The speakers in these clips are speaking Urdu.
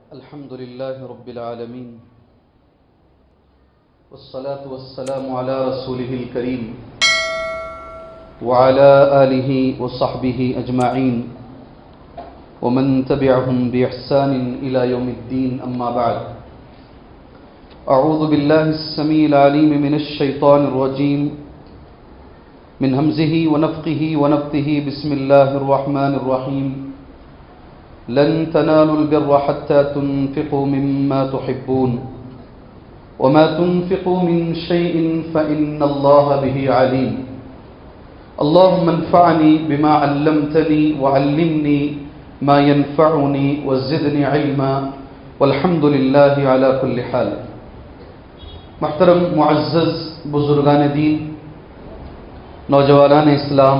الحمد لله رب العالمين والصلاة والسلام على رسوله الكريم وعلى آله وصحبه أجمعين ومن تبعهم بإحسان إلى يوم الدين أما بعد أعوذ بالله السميع العليم من الشيطان الرجيم من همزه ونفخه ونفثه بسم الله الرحمن الرحيم لن تنالوا البر حتى تنفقوا مما تحبون وما تنفقوا من شيء فإن الله به عليم اللهم انفعني بما علمتني وعلمني ما ينفعني وزدني علما والحمد لله على كل حال. محترم معزز بزرگان دین، نوجوانان اسلام،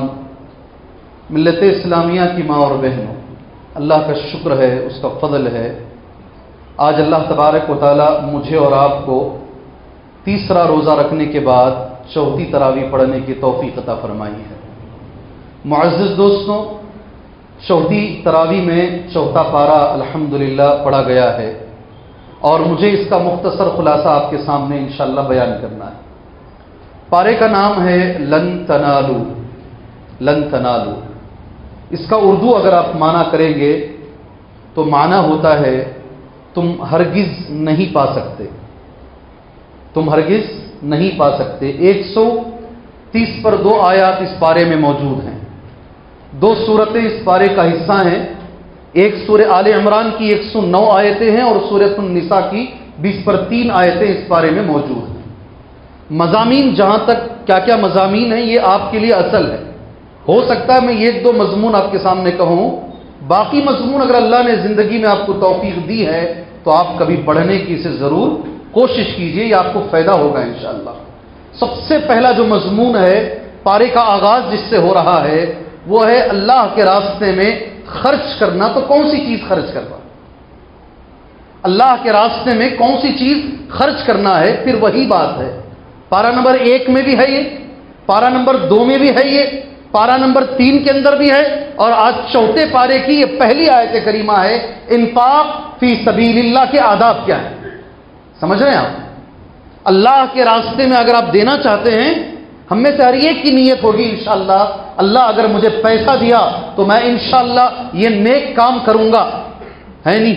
ملت اسلامیہ کی ماں اور بہنوں، اللہ کا شکر ہے، اس کا فضل ہے، آج اللہ تبارک و تعالی مجھے اور آپ کو تیسرا روزہ رکھنے کے بعد چوتھی تراویح پڑھنے کی توفیق عطا فرمائی ہے. معزز دوستوں، چوتھی تراویح میں چوتھا پارہ الحمدللہ پڑھا گیا ہے اور مجھے اس کا مختصر خلاصہ آپ کے سامنے انشاءاللہ بیان کرنا ہے. پارے کا نام ہے لن تنالو. لن تنالو اس کا اردو اگر آپ معنی کریں گے تو معنی ہوتا ہے تم ہرگز نہیں پا سکتے. تم ہرگز نہیں پا سکتے. 130 پر 2 آیات اس پارے میں موجود ہیں. 2 سورتیں اس پارے کا حصہ ہیں. ایک سورہ آل عمران کی 109 آیتیں ہیں اور سورۃ النساء کی 20 پر 3 آیتیں اس پارے میں موجود ہیں. مضامین جہاں تک کیا کیا مضامین ہیں یہ آپ کے لیے اصل ہے. ہو سکتا ہے میں 1-2 مضمون آپ کے سامنے کہوں، باقی مضمون اگر اللہ نے زندگی میں آپ کو توفیق دی ہے تو آپ کبھی پڑھنے کی اسے ضرور کوشش کیجئے، یہ آپ کو فائدہ ہوگا انشاءاللہ. سب سے پہلا جو مضمون ہے، پارے کا آغاز جس سے ہو رہا ہے، وہ ہے اللہ کے راستے میں خرچ کرنا. تو کون سی چیز خرچ کرنا؟ اللہ کے راستے میں کون سی چیز خرچ کرنا ہے. پھر وہی بات ہے، پارہ نمبر 1 میں بھی ہے یہ، پارہ نمبر 2 میں بھی ہے یہ، پارہ نمبر 3 کے اندر بھی ہے، اور آج چوتھے پارے کی یہ پہلی آیت کریمہ ہے. انفاق فی سبیل اللہ کے آداب کیا ہے سمجھ رہے ہیں آپ؟ اللہ کے راستے میں اگر آپ دینا چاہتے ہیں، ہم میں سے ہر ایک کی نیت ہوگی انشاءاللہ اللہ اگر مجھے پیسہ دیا تو میں انشاءاللہ یہ نیک کام کروں گا. ہے نہیں؟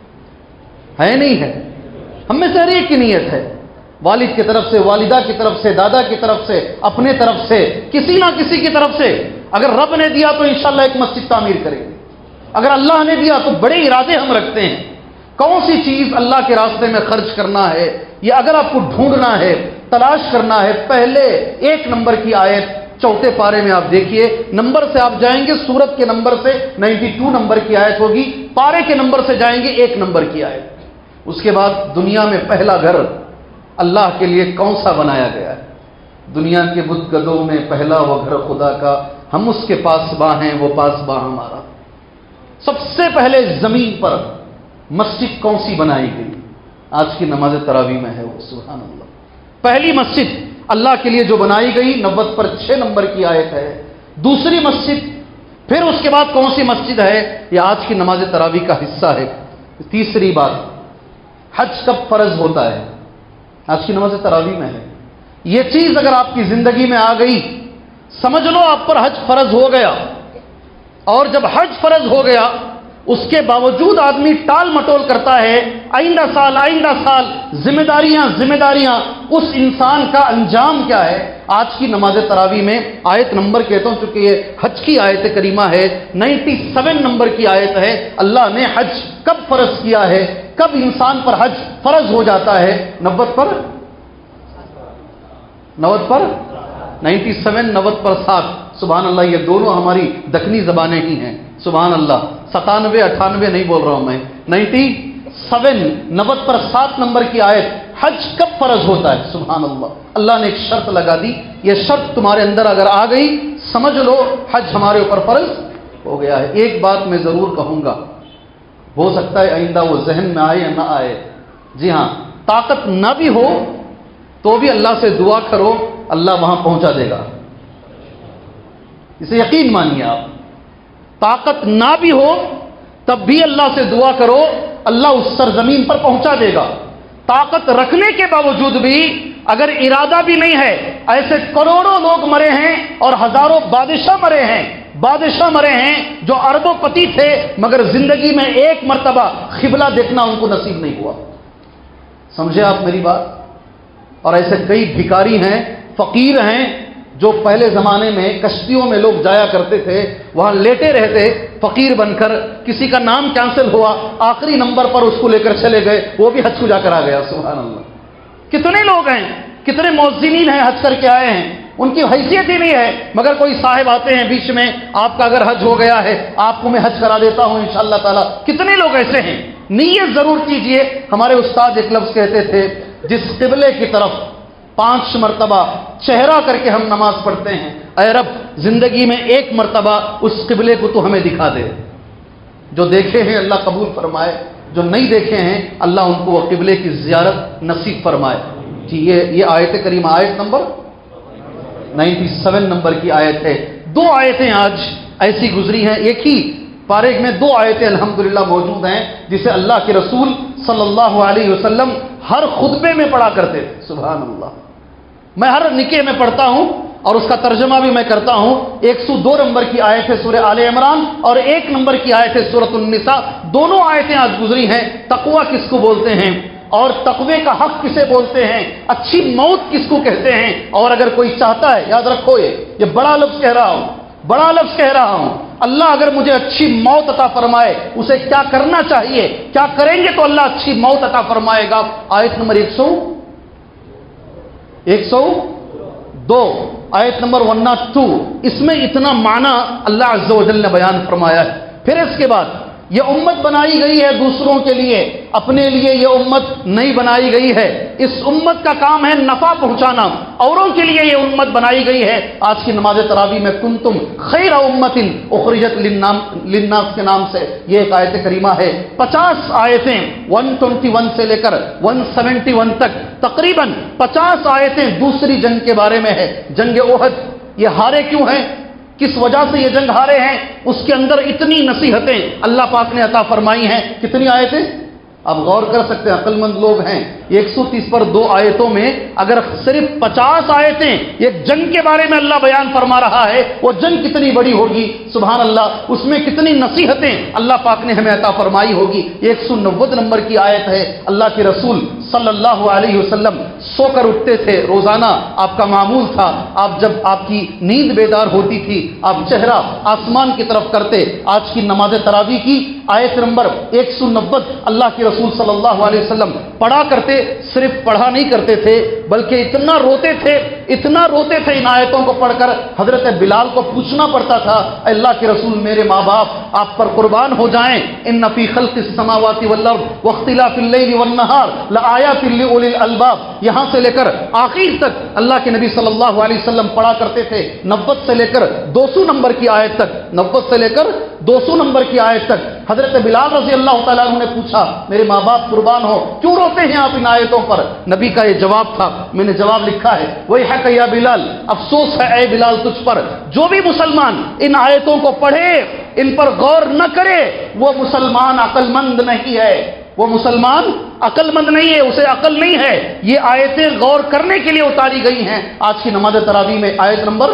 ہے نہیں ہے؟ ہم میں سے ہر ایک کی نیت ہے، والد کی طرف سے، والدہ کی طرف سے، دادا کی طرف سے، اپنے طرف سے، کسی نہ کسی کی طرف سے. اگر رب نے دیا تو انشاءاللہ ایک مسجد تعمیر کریں گے. اگر اللہ نے دیا تو بڑے ارادے ہم رکھتے ہیں. کون سی چیز اللہ کے راستے میں خرچ کرنا ہے، یہ اگر آپ کو ڈھونڈنا ہے، تلاش کرنا ہے، پہلے 1 نمبر کی آیت چوتھے پارے میں آپ دیکھیے. نمبر سے آپ جائیں گے، سورت کے نمبر سے 92 نمبر کی آیت ہوگی، پارے کے نمبر سے جائیں گے 1 نمبر کی آیت. اس کے بعد دنیا میں پہلا گھر اللہ کے لیے کون سا بنایا گیا ہے؟ دنیا کے بت گدوں میں پہلا وہ گھر خدا کا، ہم اس کے پاسباں ہیں، وہ پاسباں ہمارا. سب سے پہلے زمین پر مسجد کون سی بنائی گئی؟ آج کی نماز تراویح میں ہے وہ. سبحان اللہ. پہلی مسجد اللہ کے لیے جو بنائی گئی 90 پر 6 نمبر کی آیت ہے. دوسری مسجد، پھر اس کے بعد کون سی مسجد ہے؟ یہ آج کی نماز تراویح کا حصہ ہے. تیسری بات، حج کب فرض ہوتا ہے؟ آج کی نماز تراویح میں ہے. یہ چیز اگر آپ کی زندگی میں آ گئی، سمجھ لو آپ پر حج فرض ہو گیا. اور جب حج فرض ہو گیا اس کے باوجود آدمی ٹال مٹول کرتا ہے، آئندہ سال ذمہ داریاں، اس انسان کا انجام کیا ہے؟ آج کی نماز تراویح میں آیت نمبر کہتا ہوں چونکہ یہ حج کی آیت کریمہ ہے، 97 نمبر کی آیت ہے. اللہ نے حج کب فرض کیا ہے، کب انسان پر حج فرض ہو جاتا ہے؟ 90 پر 7. سبحان اللہ. یہ دونوں ہماری دکنی زبانیں ہی ہیں. سبحان اللہ. 97 98 نہیں بول رہا ہوں میں. 90 پر 7 نمبر کی آیت. حج کب فرض ہوتا ہے؟ سبحان اللہ. اللہ نے ایک شرط لگا دی، یہ شرط تمہارے اندر اگر آ گئی سمجھ لو حج ہمارے اوپر فرض ہو گیا ہے. ایک بات میں ضرور کہوں گا، ہو سکتا ہے آئندہ وہ ذہن میں آئے یا نہ آئے. جی ہاں، طاقت نہ بھی ہو تو بھی اللہ سے دعا کرو، اللہ وہاں پہنچا دے گا. اسے یقین مانیے آپ. طاقت نہ بھی ہو تب بھی اللہ سے دعا کرو، اللہ اس سرزمین پر پہنچا دے گا۔ طاقت رکھنے کے باوجود بھی اگر ارادہ بھی نہیں ہے، ایسے کروڑوں لوگ مرے ہیں اور ہزاروں بادشاہ مرے ہیں جو اربوں پتی تھے، مگر زندگی میں ایک مرتبہ قبلہ دیکھنا ان کو نصیب نہیں ہوا۔ سمجھے آپ میری بات؟ اور ایسے کئی بھکاری ہیں، فقیر ہیں، جو پہلے زمانے میں کشتیوں میں لوگ جایا کرتے تھے، وہاں لیٹے رہتے فقیر بن کر، کسی کا نام کینسل ہوا، آخری نمبر پر اس کو لے کر چلے گئے، وہ بھی حج کو جا کر آ گیا۔ سبحان اللہ! کتنے لوگ ہیں، کتنے مؤذنین ہیں حج کر کے آئے ہیں، ان کی حیثیت ہی نہیں ہے، مگر کوئی صاحب آتے ہیں بیچ میں، آپ کا اگر حج ہو گیا ہے آپ کو میں حج کرا دیتا ہوں انشاءاللہ تعالی۔ کتنے لوگ ایسے ہیں؟ نیت ضرور کیجئے۔ ہمارے استاد ایک لفظ کہتے تھے، جس قبلے کی طرف 5 مرتبہ چہرہ کر کے ہم نماز پڑھتے ہیں، اے رب زندگی میں 1 مرتبہ اس قبلے کو تو ہمیں دکھا دے۔ جو دیکھے ہیں اللہ قبول فرمائے، جو نہیں دیکھے ہیں اللہ ان کو وہ قبلے کی زیارت نصیب فرمائے۔ جی یہ آیت کریمہ آیت نمبر 97 نمبر کی آیت ہے۔ 2 آیتیں آج ایسی گزری ہیں، ایک ہی پارے میں 2 آیتیں الحمدللہ موجود ہیں جسے اللہ کے رسول صلی اللہ علیہ وسلم ہر خطبے میں پڑھا کرتے تھے۔ سبحان اللہ! میں ہر نکے میں پڑھتا ہوں اور اس کا ترجمہ بھی میں کرتا ہوں۔ 102 نمبر کی آیت ہے سورہ آل عمران اور 1 نمبر کی آیت ہے سورۃ النساء۔ دونوں آیتیں آج گزری ہیں۔ تقوی کس کو بولتے ہیں اور تقوی کا حق کسے بولتے ہیں، اچھی موت کس کو کہتے ہیں، اور اگر کوئی چاہتا ہے، یاد رکھو یہ بڑا لفظ کہہ رہا ہوں، اللہ اگر مجھے اچھی موت عطا فرمائے اسے کیا کرنا چاہیے، کیا کریں گے تو اللہ اچھی موت عطا فرمائے گا۔ آیت نمبر 102 آیت نمبر 102، اس میں اتنا معنی اللہ عز و جل نے بیان فرمایا ہے۔ پھر اس کے بعد یہ امت بنائی گئی ہے دوسروں کے لیے، اپنے لیے یہ امت نہیں بنائی گئی ہے۔ اس امت کا کام ہے نفع پہنچانا، اوروں کے لیے یہ امت بنائی گئی ہے۔ آج کی نماز تراویح میں کنتم خیر امت اخرجت للناس کے نام سے یہ ایک آیت کریمہ ہے۔ 50 آیتیں 121 سے لے کر 171 تک، تقریباً 50 آیتیں دوسری جنگ کے بارے میں ہے، جنگ احد۔ یہ ہارے کیوں ہیں، کس وجہ سے یہ جنگ ہارے ہیں، اس کے اندر اتنی نصیحتیں اللہ پاک نے عطا فرمائی ہیں۔ کتنی آیتیں آپ غور کر سکتے ہیں، عقل مند لوگ ہیں۔ 130 پر 2 آیتوں میں اگر صرف 50 آیتیں ایک جنگ کے بارے میں اللہ بیان فرما رہا ہے، وہ جنگ کتنی بڑی ہوگی، سبحان اللہ! اس میں کتنی نصیحتیں اللہ پاک نے ہمیں عطا فرمائی ہوگی۔ 190 نمبر کی آیت ہے، اللہ کے رسول صلی اللہ علیہ وسلم سو کر اٹھتے تھے، روزانہ آپ کا معمول تھا، آپ جب آپ کی نیند بیدار ہوتی تھی آپ چہرہ آسمان کی طرف کرتے۔ آج کی نماز تراویح کی آیت نمبر 190 اللہ کے رسول صلی اللہ علیہ وسلم پڑھا کرتے، صرف پڑھا نہیں کرتے تھے بلکہ اتنا روتے تھے ان آیتوں کو پڑھ کر حضرت بلال کو پوچھنا پڑتا تھا، اے اللہ کے رسول میرے ماں باپ آپ پر قربان ہو جائیں، ان فی خلق السماوات والارض واختلاف اللیل والنہار لآیات لأولی الالباب، یہاں سے لے کر آخر تک اللہ کے نبی صلی اللہ علیہ وسلم پڑھا کرتے تھے 90 سے لے کر 200 نمبر کی آیت تک، 90 سے لے کر 200 نمبر کی آیت تک۔ حضرت بلال رضی اللہ تعالیٰ عنہ نے پوچھا میرے ماں باپ قربان ہو، کیوں روتے ہیں آپ ان آیتوں پر؟ نبی کا یہ جواب تھا، میں نے جواب لکھا ہے، وہی ہے کہ یا بلال، افسوس ہے اے بلال تجھ پر، جو بھی مسلمان ان آیتوں کو پڑھے ان پر غور نہ کرے وہ مسلمان عقل مند نہیں ہے، وہ مسلمان عقل مند نہیں ہے، اسے عقل نہیں ہے۔ یہ آیتیں غور کرنے کے لیے اتاری گئی ہیں۔ آج کی نماز تراویح میں آیت نمبر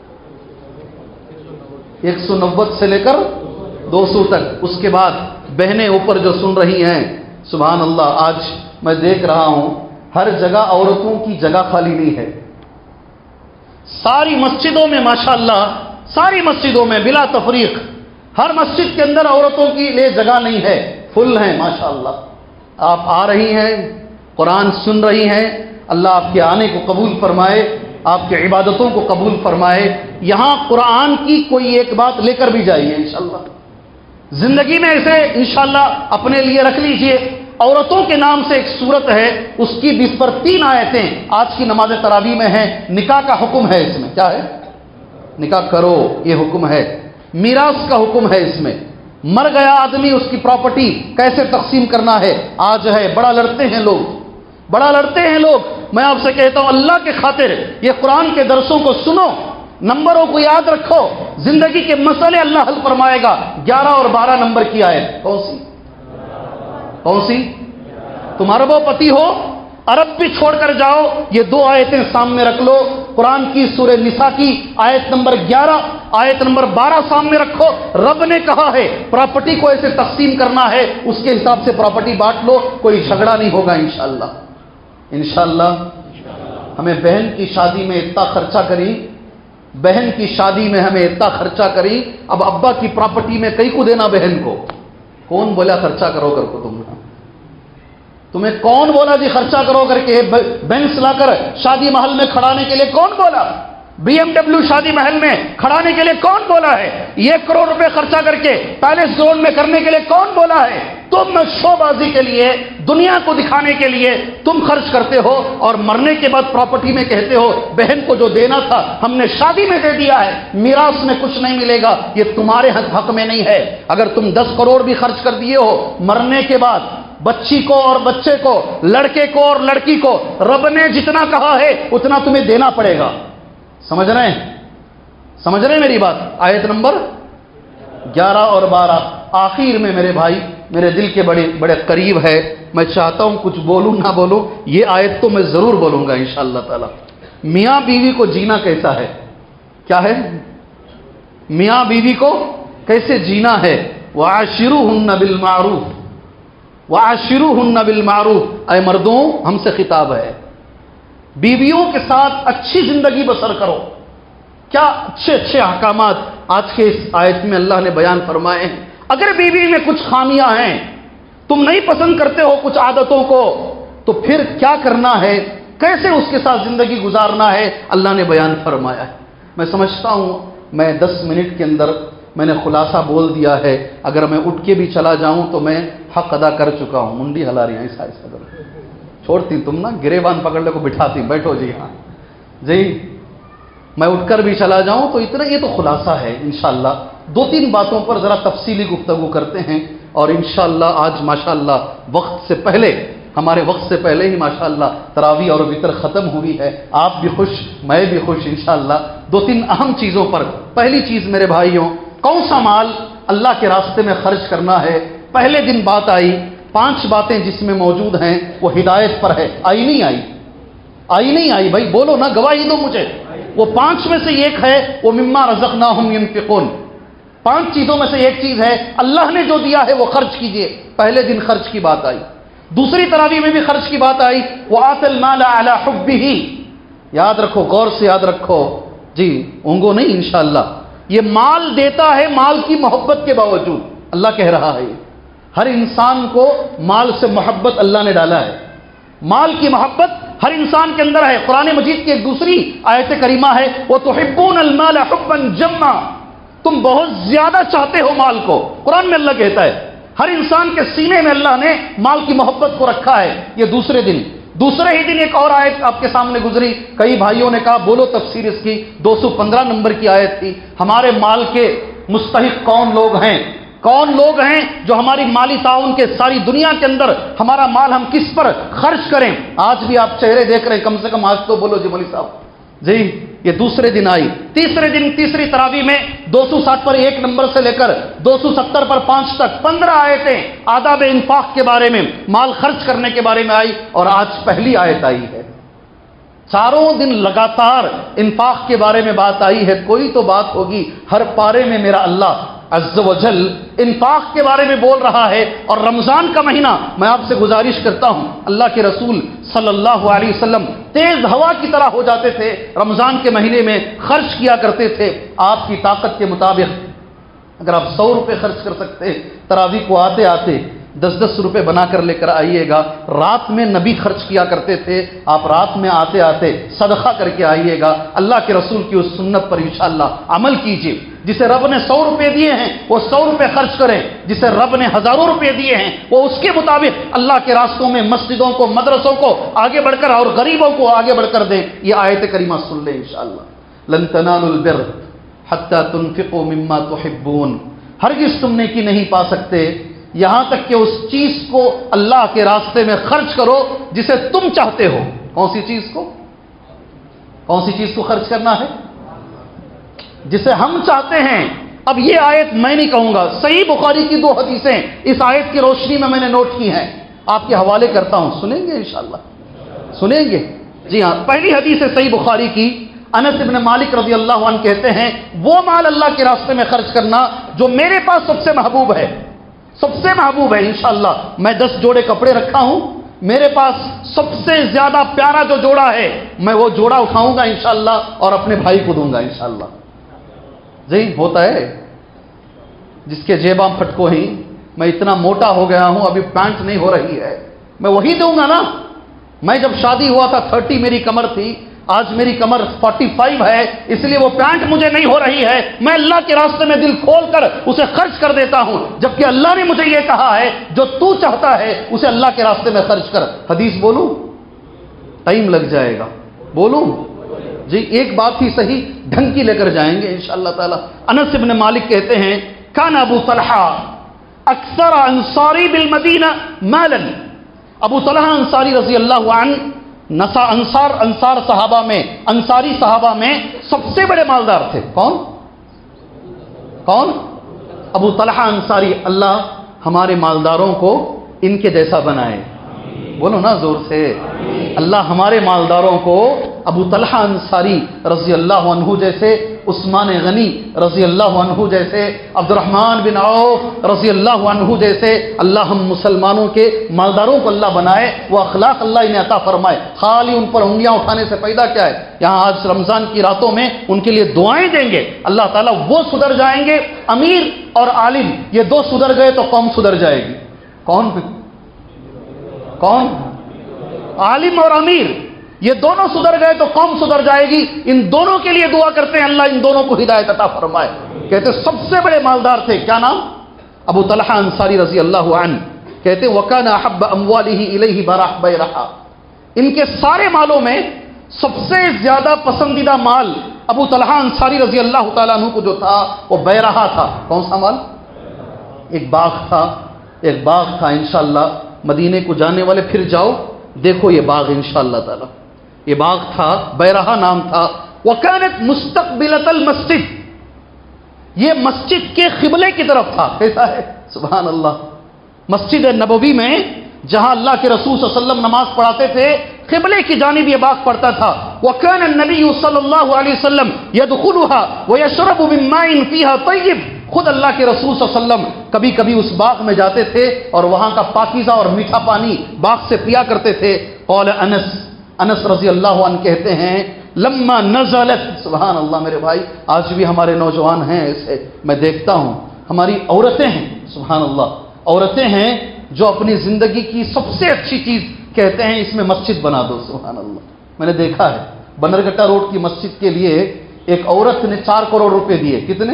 190 سے لے کر 200 تک، اس کے بعد بہنیں اوپر جو سن رہی ہیں، سبحان اللہ، آج میں دیکھ رہا ہوں ہر جگہ عورتوں کی جگہ خالی نہیں ہے۔ ساری مسجدوں میں ماشاءاللہ، ساری مسجدوں میں بلا تفریق ہر مسجد کے اندر عورتوں کی لیے جگہ نہیں ہے، فل ہیں ماشاءاللہ۔ آپ آ رہی ہیں، قرآن سن رہی ہیں، اللہ آپ کے آنے کو قبول فرمائے، آپ کی عبادتوں کو قبول فرمائے۔ یہاں قرآن کی کوئی ایک بات لے کر بھی جائیے انشاءاللہ، زندگی میں اسے انشاءاللہ اپنے لیے رکھ لیجئے۔ عورتوں کے نام سے ایک سورت ہے، اس کی 20 پر 3 آیتیں آج کی نماز تراویح میں ہیں۔ نکاح کا حکم ہے اس میں، کیا ہے؟ نکاح کرو یہ حکم ہے۔ میراث کا حکم ہے اس میں، مر گیا آدمی اس کی پراپرٹی کیسے تقسیم کرنا ہے آج ہے۔ بڑا لڑتے ہیں لوگ، میں آپ سے کہتا ہوں اللہ کے خاطر یہ قرآن کے درسوں کو سنو، نمبروں کو یاد رکھو، زندگی کے مسئلے اللہ حل فرمائے گا۔ 11 اور 12 نمبر کی آیت کون سی؟ کون سی؟ تم اربوں پتی ہو، عرب بھی چھوڑ کر جاؤ. یہ دو آیتیں سامنے رکھ لو. قرآن کی سورہ نساء کی آیت نمبر 11، آیت نمبر 12 سامنے رکھو. رب نے کہا ہے پراپرٹی کو ایسے تقسیم کرنا ہے، اس کے حساب سے پراپرٹی بانٹ لو، کوئی جھگڑا نہیں ہوگا انشاءاللہ. انشاءاللہ. ہمیں بہن کی شادی میں اتنا خرچہ کری، بہن کی شادی میں ہمیں اتنا خرچہ کری، اب ابا کی پراپرٹی میں کئی کو دینا بہن کو. کون بولا خرچہ کرو کر کو؟ تمہیں کون بولا جی خرچہ کرو کر کے؟ بینس لا کر شادی محل میں کھڑانے کے لیے کون بولا؟ بی ایم ڈبلیو شادی محل میں کھڑانے کے لیے کون بولا ہے؟ 1 کروڑ روپے خرچہ کر کے پیلس گراؤنڈ میں کرنے کے لیے کون بولا ہے؟ تم شو بازی کے لیے، دنیا کو دکھانے کے لیے تم خرچ کرتے ہو، اور مرنے کے بعد پراپرٹی میں کہتے ہو بہن کو جو دینا تھا ہم نے شادی میں دے دیا ہے، میراث میں کچھ نہیں ملے گا. یہ تمہارے حق میں نہیں ہے. اگر تم 10 کروڑ بھی خرچ کر دیے ہو، مرنے کے بعد بچی کو اور بچے کو، لڑکے کو اور لڑکی کو رب نے جتنا کہا ہے اتنا تمہیں دینا پڑے گا. سمجھ رہے ہیں؟ سمجھ رہے ہیں میری بات؟ آیت نمبر 11 اور 12 آخر میں میرے بھائی میرے دل کے بڑے قریب ہے. میں چاہتا ہوں کچھ بولوں نہ بولوں، یہ آیت تو میں ضرور بولوں گا انشاءاللہ تعالی. میاں بیوی کو جینا کیسا ہے؟ کیا ہے؟ میاں بیوی کو کیسے جینا ہے؟ وَعَاشِرُوهُنَّ بِالْمَعْرُوفِ، وَعَاشِرُوهُنَّ بِالْمَعْرُوفِ. اے مردوں، ہم سے خطاب ہے، بیویوں کے ساتھ اچھی زندگی بسر کرو. کیا اچھے اچھے احکامات آج کے اس آیت میں اللہ نے بیان فرمائے ہیں. اگر بیوی میں کچھ خامیاں ہیں، تم نہیں پسند کرتے ہو کچھ عادتوں کو، تو پھر کیا کرنا ہے، کیسے اس کے ساتھ زندگی گزارنا ہے، اللہ نے بیان فرمایا ہے. میں سمجھتا ہوں میں 10 منٹ کے اندر میں نے خلاصہ بول دیا ہے. اگر میں اٹھ کے بھی چلا جاؤں تو میں حق ادا کر چکا ہوں. منڈی ہلا رہی ہیں ایسا ایسا کر چھوڑتی تم نا، گریبان پکڑ لے کو بٹھاتی، بیٹھو جی. ہاں جی، میں اٹھ کر بھی چلا جاؤں تو اتنا، یہ تو خلاصہ ہے. انشاءاللہ 2-3 باتوں پر ذرا تفصیلی گفتگو کرتے ہیں، اور انشاءاللہ آج ماشاءاللہ وقت سے پہلے، ہمارے وقت سے پہلے ہی ماشاءاللہ تراویح اور وتر ختم ہوئی ہے. آپ بھی خوش، میں بھی خوش انشاءاللہ. 2-3 اہم چیزوں پر. پہلی چیز میرے بھائیوں، کون سا مال اللہ کے راستے میں خرچ کرنا ہے. پہلے دن بات آئی، 5 باتیں جس میں موجود ہیں وہ ہدایت پر ہے. آئی نہیں آئی؟ آئی نہیں آئی؟ بھائی بولو نا، گواہی دو مجھے. وہ 5 میں سے ایک ہے وہ مما رزقناہم ينفقون. 5 چیزوں میں سے ایک چیز ہے اللہ نے جو دیا ہے وہ خرچ کیجئے. پہلے دن خرچ کی بات آئی. دوسری تراویح میں بھی خرچ کی بات آئی. وآت المال علی حبہ. یاد رکھو، غور سے یاد رکھو جی، اونگو نہیں انشاءاللہ. یہ مال دیتا ہے مال کی محبت کے باوجود. اللہ کہہ رہا ہے ہر انسان کو مال سے محبت اللہ نے ڈالا ہے. مال کی محبت ہر انسان کے اندر ہے. قرآن مجید کی ایک دوسری آیت کریمہ ہے وَتُحِبُّونَ الْمَالَ حُبًّا جَمًّا. تم بہت زیادہ چاہتے ہو مال کو. قرآن میں اللہ کہتا ہے ہر انسان کے سینے میں اللہ نے مال کی محبت کو رکھا ہے. یہ دوسرے ہی دن ایک اور آیت آپ کے سامنے گزری. کئی بھائیوں نے کہا بولو تفسیر اس کی. 215 نمبر کی آیت تھی. ہمارے مال کے مستحق کون لوگ ہیں؟ کون لوگ ہیں جو ہماری مالی تعاون کے ساری دنیا کے اندر ہمارا مال ہم کس پر خرچ کریں؟ آج بھی آپ چہرے دیکھ رہے ہیں، کم سے کم آج تو بولو جی مولوی صاحب جی. یہ دوسرے دن آئی. تیسرے دن تیسری تراویح میں 260 پر 1 نمبر سے لے کر 270 پر 5 تک 15 آیتیں آداب انفاق کے بارے میں، مال خرچ کرنے کے بارے میں آئی. اور آج پہلی آیت آئی ہے. چاروں دن لگاتار انفاق کے بارے میں بات آئی ہے. کوئی تو بات ہوگی. ہر پارے میں میرا اللہ عز و جل انفاق کے بارے میں بول رہا ہے. اور رمضان کا مہینہ، میں آپ سے گزارش کرتا ہوں، اللہ کے رسول صلی اللہ علیہ وسلم تیز ہوا کی طرح ہو جاتے تھے. رمضان کے مہینے میں خرچ کیا کرتے تھے آپ کی طاقت کے مطابق. اگر آپ 100 روپے خرچ کر سکتے تراویح کو آتے آتے 10-10 روپے بنا کر لے کر آئیے گا. رات میں نبی خرچ کیا کرتے تھے، آپ رات میں آتے آتے صدقہ کر کے آئیے گا. اللہ کے رسول کی اس سنت پر انشاءاللہ عمل کیجیے. جسے رب نے 100 روپے دیے ہیں وہ 100 روپے خرچ کریں. جسے رب نے ہزاروں روپے دیے ہیں وہ اس کے مطابق اللہ کے راستوں میں مسجدوں کو، مدرسوں کو آگے بڑھ کر اور غریبوں کو آگے بڑھ کر دیں. یہ آیت کریمہ سن لیں انشاءاللہ. لن تنالوا البر حتى تنفقوا مما تحبون. ہرگز تم نیکی نہیں پا سکتے یہاں تک کہ اس چیز کو اللہ کے راستے میں خرچ کرو جسے تم چاہتے ہو. کون سی چیز کو خرچ کرنا ہے؟ جسے ہم چاہتے ہیں. اب یہ آیت میں نہیں کہوں گا، صحیح بخاری کی 2 حدیثیں اس آیت کی روشنی میں نے نوٹ کی ہیں، آپ کے حوالے کرتا ہوں، سنیں گے انشاءاللہ؟ سنیں گے؟ جی ہاں، پہلی حدیث ہے صحیح بخاری کی، انس ابن مالک رضی اللہ عنہ کہتے ہیں وہ مال اللہ کے راستے میں خرچ کرنا جو میرے پاس سب سے محبوب ہے، سب سے محبوب ہے انشاءاللہ۔ میں 10 جوڑے کپڑے رکھا ہوں، میرے پاس سب سے زیادہ پیارا جو جوڑا ہے میں وہ جوڑا اٹھاؤں گا انشاءاللہ اور اپنے بھائی کو دوں گا انشاءاللہ۔ جی ہوتا ہے، جس کے جیباں پھٹکو ہی، میں اتنا موٹا ہو گیا ہوں ابھی پینٹ نہیں ہو رہی ہے، میں وہی دوں گا نا۔ میں جب شادی ہوا تھا 30 میری کمر تھی، آج میری کمر 45 ہے، اس لیے وہ پینٹ مجھے نہیں ہو رہی ہے، میں اللہ کے راستے میں دل کھول کر اسے خرچ کر دیتا ہوں، جبکہ اللہ نے مجھے یہ کہا ہے جو تو چاہتا ہے اسے اللہ کے راستے میں خرچ کر۔ حدیث بولوں؟ ٹائم لگ جائے گا، بولوں؟ جی ایک بات ہی صحیح ڈھنگ کی لے کر جائیں گے انشاءاللہ تعالی۔ انس ابن مالک کہتے ہیں کان ابو طلحہ اکثر انصاری بالمدینہ مالا، ابو طلحہ انصاری رضی اللہ عنہ انصار صحابہ میں، انصاری صحابہ میں سب سے بڑے مالدار تھے۔ کون؟ ابو طلحہ انصاری۔ اللہ ہمارے مالداروں کو ان کے جیسا بنائے، بولو نا زور سے، اللہ ہمارے مالداروں کو ابو طلحہ انصاری رضی اللہ عنہ جیسے، عثمان غنی رضی اللہ عنہ جیسے، عبد الرحمن بن عوف رضی اللہ عنہ جیسے اللہ ہم مسلمانوں کے مالداروں کو اللہ بنائے، وہ اخلاق اللہ انہیں عطا فرمائے۔ خالی ان پر انگلیاں اٹھانے سے فائدہ کیا ہے؟ یہاں آج رمضان کی راتوں میں ان کے لیے دعائیں دیں گے، اللہ تعالیٰ وہ سدھر جائیں گے۔ امیر اور عالم یہ 2 سدھر گئے تو قوم سدھر جائے گی۔ کون؟ عالم اور امیر یہ دونوں سدھر گئے تو قوم سدھر جائے گی۔ ان دونوں کے لیے دعا کرتے ہیں اللہ ان دونوں کو ہدایت عطا فرمائے۔ کہتے سب سے بڑے مالدار تھے، کیا نام؟ ابو طلحہ انصاری رضی اللہ عنہ۔ کہتے وَكَانَ أَحَبَّ أَمْوَالِهِ إِلَيْهِ بَيْرَحَا، ان کے سارے مالوں میں سب سے زیادہ پسندیدہ مال ابو طلحہ انصاری رضی اللہ تعالیٰ عنہ کو جو تھا وہ بیرہا تھا۔ کون سا مال؟ ایک باغ تھا انشاءاللہ مدینے کو جانے والے پھر جاؤ دیکھو یہ باغ انشاءاللہ تعالی، یہ باغ تھا، بیرہا نام تھا۔ وَكَانَتْ مُسْتَقْبِلَةَ الْمَسْجِدِ، یہ مسجد کے قبلے کی طرف تھا۔ کیسا ہے؟ سبحان اللہ، مسجد نبوی میں جہاں اللہ کے رسول صلی اللہ علیہ وسلم نماز پڑھاتے تھے قبلے کی جانب یہ باغ پڑتا تھا۔ وَكَانَ النَّبِيُّ صلی اللہ علیہ وسلم يَدْخُلُهَا وَيَشْرَبُ مِن مَّاءٍ فِيهَا طَيِّبٍ، خود اللہ کے رسول صلی اللہ علیہ وسلم کبھی کبھی اس باغ میں جاتے تھے اور وہاں کا پاکیزہ اور میٹھا پانی باغ سے پیا کرتے تھے۔ قال انس رضی اللہ عنہ کہتے ہیں لما نزلت، سبحان اللہ میرے بھائی، آج بھی ہمارے نوجوان ہیں ایسے، میں دیکھتا ہوں ہماری عورتیں ہیں، سبحان اللہ، عورتیں ہیں جو اپنی زندگی کی سب سے اچھی چیز کہتے ہیں اس میں مسجد بنا دو، سبحان اللہ۔ میں نے دیکھا ہے بنرگٹا روڈ کی مسجد کے لیے ایک عورت نے 4 کروڑ روپے دیے۔ کتنے؟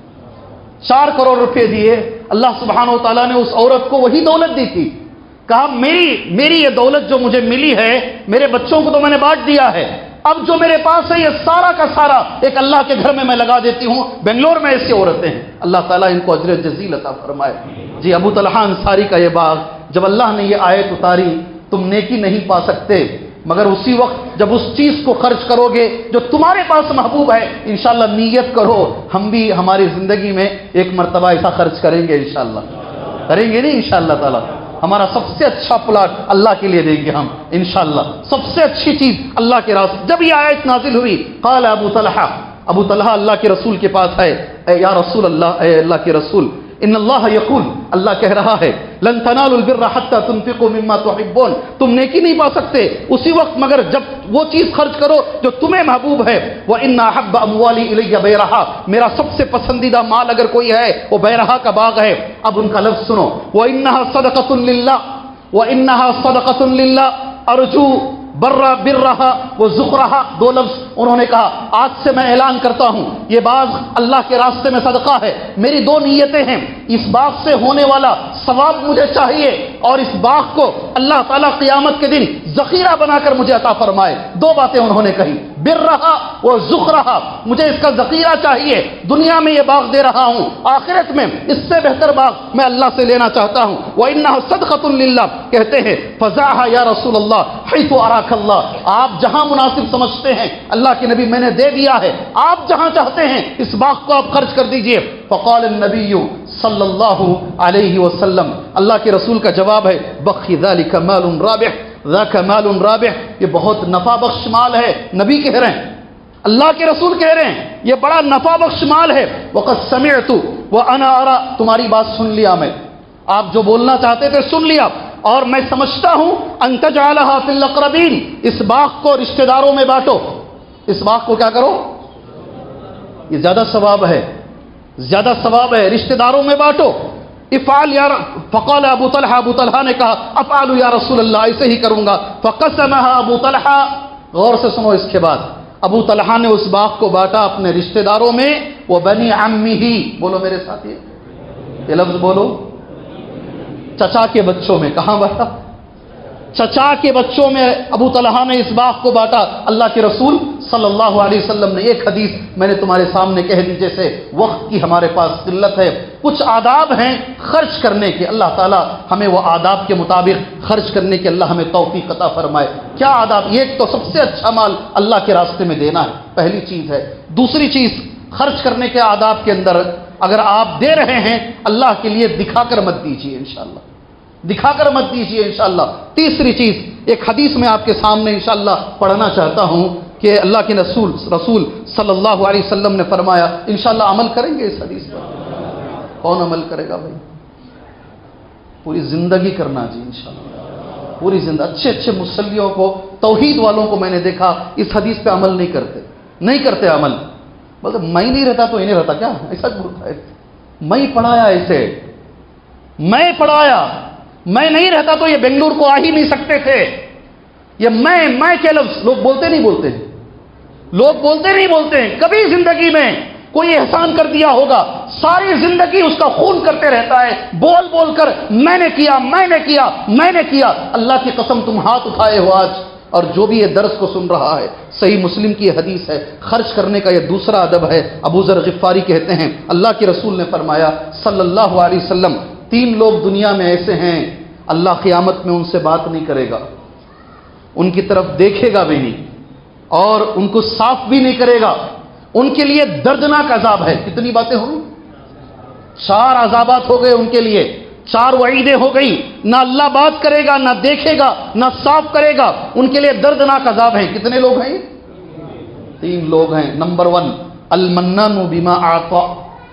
4 کروڑ روپے دیے۔ اللہ سبحانہ و تعالیٰ نے اس عورت کو وہی دولت دی تھی، کہا میری یہ دولت جو مجھے ملی ہے میرے بچوں کو تو میں نے بانٹ دیا ہے، اب جو میرے پاس ہے یہ سارا کا سارا ایک اللہ کے گھر میں لگا دیتی ہوں۔ بنگلور میں ایسی عورتیں ہیں، اللہ تعالیٰ ان کو اجر جزیل عطا فرمائے۔ جی ابو طلحہ انصاری کا یہ باغ، جب اللہ نے یہ آیت اتاری تم نیکی نہیں پا سکتے مگر اسی وقت جب اس چیز کو خرچ کرو گے جو تمہارے پاس محبوب ہے، انشاءاللہ نیت کرو ہم بھی ہماری زندگی میں ایک مرتبہ ایسا خرچ کریں گے، انشاءاللہ کریں گے نہیں انشاءاللہ تعالی۔ ہمارا سب سے اچھا پلاٹ اللہ کے لیے دیں گے ہم انشاءاللہ، سب سے اچھی چیز اللہ کے راستے۔ جب یہ آیت نازل ہوئی قال ابو طلحہ اللہ کے رسول کے پاس ہے، اے یا رسول اللہ، اے اللہ کے رسول، ان اللہ یقول، اللہ کہہ رہا ہے لن تنالوا البر حتى تنفقوا مما تحبون، تم نیکی نہیں پا سکتے اسی وقت مگر جب وہ چیز خرچ کرو جو تمہیں محبوب ہے۔ وان احب اموالی الی بیرہا، میرا سب سے پسندیدہ مال اگر کوئی ہے وہ بیرہا کا باغ ہے۔ اب ان کا لفظ سنو، وانها صدقۃ للہ، وانها صدقۃ للہ ارجو برہا وہ زخرہا، 2 لفظ انہوں نے کہا۔ آج سے میں اعلان کرتا ہوں یہ باغ اللہ کے راستے میں صدقہ ہے، میری 2 نیتیں ہیں، اس باغ سے ہونے والا ثواب مجھے چاہیے اور اس باغ کو اللہ تعالیٰ قیامت کے دن ذخیرہ بنا کر مجھے عطا فرمائے۔ 2 باتیں انہوں نے کہی، برہا و زخرہا، مجھے اس کا ذخیرہ چاہیے، دنیا میں یہ باغ دے رہا ہوں، آخرت میں اس سے بہتر باغ میں اللہ سے لینا چاہتا ہوں۔ وَإِنَّهَا صَدْقَةٌ لِلَّهِ، کہتے ہیں فَزَعْهَا يَا رسول اللہ حَيْثُ أَرَاكَ اللَّهُ، آپ جہاں مناسب سمجھتے ہیں اللہ کے نبی میں نے دے دیا ہے، آپ جہاں چاہتے ہیں اس باغ کو آپ خرچ کر دیجئے۔ فقال النبی صلی اللہ علیہ وسلم، اللہ کے رسول کا جواب ہے بخی ذلک مال رابح، ذاک مال رابح، یہ بہت نفع بخش مال ہے۔ نبی کہہ رہے ہیں، اللہ کے رسول کہہ رہے ہیں یہ بڑا نفع بخش مال ہے۔ وقد سمعت وانا ارى، تمہاری بات سن لیا میں، آپ جو بولنا چاہتے تھے سن لیا، اور میں سمجھتا ہوں ان تجعلها فی الاقربین، اس باغ کو رشتہ داروں میں بانٹو، اس باغ کو کیا کرو، یہ زیادہ ثواب ہے، زیادہ ثواب ہے، رشتہ داروں میں بانٹو۔ افعل یا فقال ابو طلحہ نے کہا افعل یا رسول اللہ، ایسے ہی کروں گا۔ فقسمها ابو طلحہ، غور سے سنو اس کے بعد، ابو طلحہ نے اس باغ کو بانٹا اپنے رشتہ داروں میں، وہ بنی عمہ، بولو میرے ساتھ یہ لفظ بولو، چچا کے بچوں میں، کہاں بانٹا؟ چچا کے بچوں میں ابو طلحہ نے اس باغ کو بانٹا۔ اللہ کے رسول صلی اللہ علیہ وسلم نے ایک حدیث میں نے تمہارے سامنے کہہ دی، جیسے وقت کی ہمارے پاس قلت ہے، کچھ آداب ہیں خرچ کرنے کے، اللہ تعالیٰ ہمیں وہ آداب کے مطابق خرچ کرنے کے اللہ ہمیں توفیق عطا فرمائے۔ کیا آداب؟ ایک تو سب سے اچھا مال اللہ کے راستے میں دینا ہے، پہلی چیز ہے۔ دوسری چیز خرچ کرنے کے آداب کے اندر، اگر آپ دے رہے ہیں اللہ کے لیے دکھا کر مت دیجیے انشاءاللہ، دکھا کر مت دیجیے انشاءاللہ۔ تیسری چیز، ایک حدیث میں آپ کے سامنے انشاءاللہ پڑھنا چاہتا ہوں کہ اللہ کے رسول صلی اللہ علیہ وسلم نے فرمایا، انشاءاللہ عمل کریں گے اس حدیث پر؟ کون عمل کرے گا بھائی؟ پوری زندگی کرنا جی انشاءاللہ، پوری زندگی۔ اچھے اچھے مصلیوں کو، توحید والوں کو میں نے دیکھا اس حدیث پہ عمل نہیں کرتے عمل، بولتے میں نہیں رہتا تو انہیں رہتا کیا، ایسا بولتا ہے، میں پڑھایا ایسے، میں پڑھایا، میں نہیں رہتا تو یہ بنگلور کو آ ہی نہیں سکتے تھے۔ یہ میں کے لفظ لوگ بولتے نہیں بولتے، لوگ بولتے نہیں بولتے ہیں، کبھی زندگی میں کوئی احسان کر دیا ہوگا، ساری زندگی اس کا خون کرتے رہتا ہے، بول بول کر میں نے کیا، میں نے کیا، میں نے کیا۔ اللہ کی قسم تم ہاتھ اٹھائے ہو آج، اور جو بھی یہ درس کو سن رہا ہے، صحیح مسلم کی یہ حدیث ہے، خرچ کرنے کا یہ دوسرا ادب ہے۔ ابو ذر غفاری کہتے ہیں اللہ کے رسول نے فرمایا صلی اللہ علیہ وسلم، 3 لوگ دنیا میں ایسے ہیں اللہ قیامت میں ان سے بات نہیں کرے گا، ان کی طرف دیکھے گا بھی نہیں، اور ان کو صاف بھی نہیں کرے گا، ان کے لیے دردناک عذاب ہے۔ کتنی باتیں ہوئی؟ 4 عذابات ہو گئے ان کے لیے، 4 وعیدیں ہو گئی، نہ اللہ بات کرے گا، نہ دیکھے گا، نہ صاف کرے گا، ان کے لیے دردناک عذاب ہیں۔ کتنے لوگ ہیں؟ 3 لوگ ہیں۔ نمبر 1 المنان بما اعطى،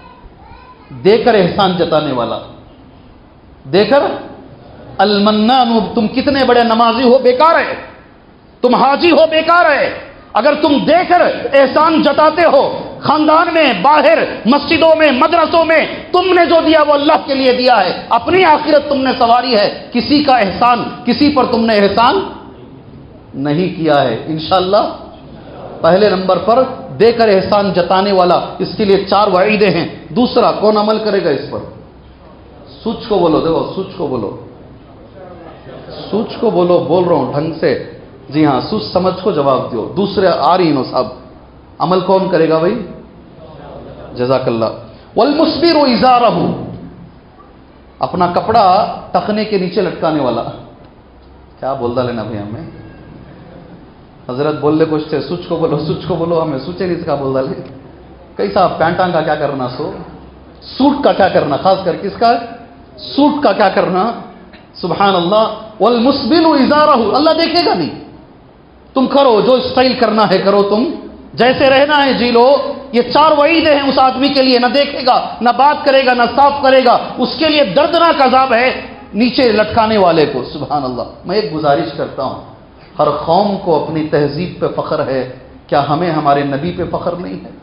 دے کر احسان جتانے والا، دے کر المنان، تم کتنے بڑے نمازی ہو بیکار ہے، تم حاجی ہو بیکار ہے، اگر تم دے کر احسان جتاتے ہو، خاندان میں، باہر، مسجدوں میں، مدرسوں میں، تم نے جو دیا وہ اللہ کے لیے دیا ہے، اپنی آخرت تم نے سواری ہے، کسی کا احسان، کسی پر تم نے احسان نہیں کیا ہے انشاءاللہ۔ پہلے نمبر پر دے کر احسان جتانے والا، اس کے لیے 4 وعیدیں ہیں۔ دوسرا کون عمل کرے گا اس پر؟ سوچ کو بولو، دیکھو سوچ کو بولو، سوچ کو بولو، بول رہا ہوں ڈھنگ سے، جی ہاں، سوچ سمجھ کو جواب دو۔ دوسرے آ رہی نو صاحب، عمل کون کرے گا بھائی؟ جزاک اللہ۔ والمسبر ازارہ، اپنا کپڑا ٹخنے کے نیچے لٹکانے والا، کیا بولتا لینا بھائی ہمیں؟ حضرت بول لے کچھ تھے، سوچ کو بولو، سوچ کو بولو، ہمیں سوچے نہیں کا بولتا لے، کئی صاحب پینٹاں کا کیا کرنا، سوٹ کا کیا کرنا، خاص کر کس کا؟ سوٹ کا کیا کرنا، سبحان اللہ۔ والمسبل ازارہ، اللہ دیکھے گا نہیں، تم کرو جو اسٹائل کرنا ہے کرو، تم جیسے رہنا ہے جی لو۔ یہ 4 وعیدیں ہیں اس آدمی کے لیے، نہ دیکھے گا، نہ بات کرے گا، نہ صاف کرے گا، اس کے لیے دردناک عذاب ہے نیچے لٹکانے والے کو، سبحان اللہ۔ میں ایک گزارش کرتا ہوں، ہر قوم کو اپنی تہذیب پہ فخر ہے، کیا ہمیں ہمارے نبی پہ فخر نہیں ہے؟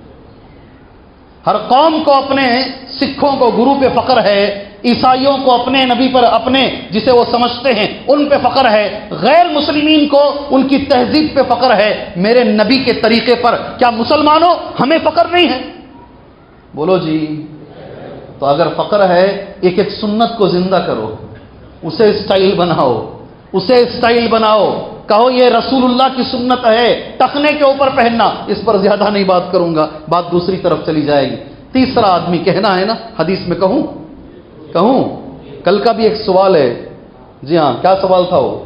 ہر قوم کو اپنے سکھوں کو گرو پہ فخر ہے، عیسائیوں کو اپنے نبی پر، اپنے جسے وہ سمجھتے ہیں ان پہ فخر ہے، غیر مسلمین کو ان کی تہذیب پہ فخر ہے، میرے نبی کے طریقے پر کیا مسلمانوں ہمیں فخر نہیں ہے؟ بولو جی۔ تو اگر فخر ہے، ایک ایک سنت کو زندہ کرو، اسے اسٹائل بناؤ، اسے اسٹائل بناؤ، کہو یہ رسول اللہ کی سنت ہے ٹخنے کے اوپر پہننا، اس پر زیادہ نہیں بات کروں گا، بات دوسری طرف چلی جائے گی۔ تیسرا آدمی کہنا ہے نا، حدیث میں کہوں کل کا بھی ایک سوال ہے، جی ہاں، کیا سوال تھا وہ؟